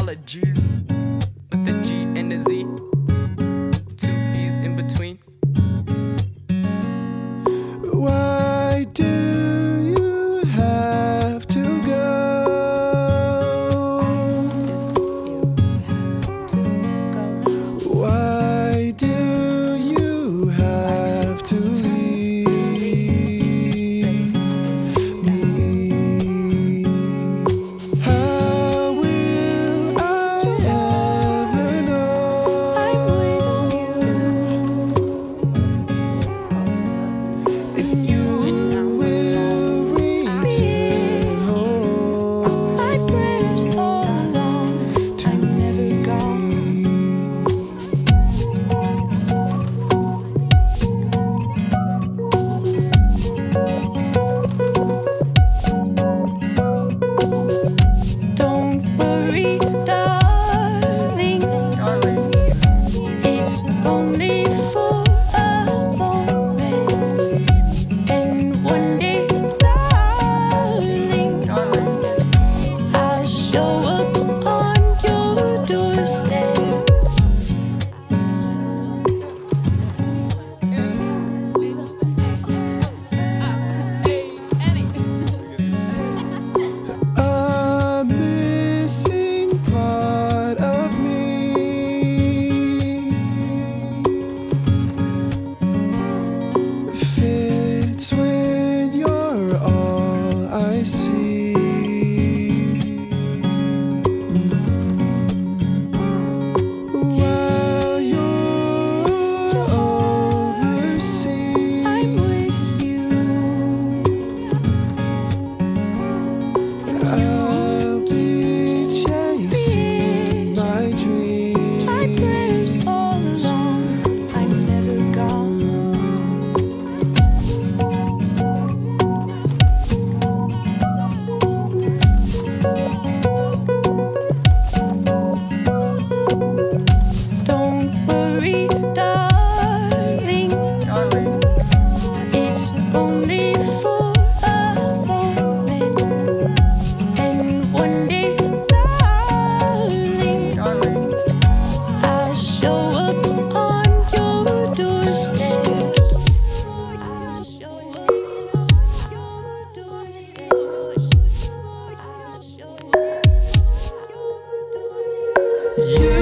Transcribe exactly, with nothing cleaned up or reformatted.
apologies with the G and the Z, two E's in between. Why do you have to go? Why do you have to leave me? How will I ever know I'm with you if you will return home? My prayers all along, I'm never gone. Don't worry, darling, it's only for a moment, and one day, darling, I'll show up on your doorstep. A missing part of me fits when you're all I see. While you're overseas, I'm with you, and I'll be chasing my dreams. my prayers all along, I'm never gone. Don't worry, darling, it's only for a moment, and one day, darling, I'll show up on your doorstep. I'll show up on your doorstep. I'll show up on your doorstep. You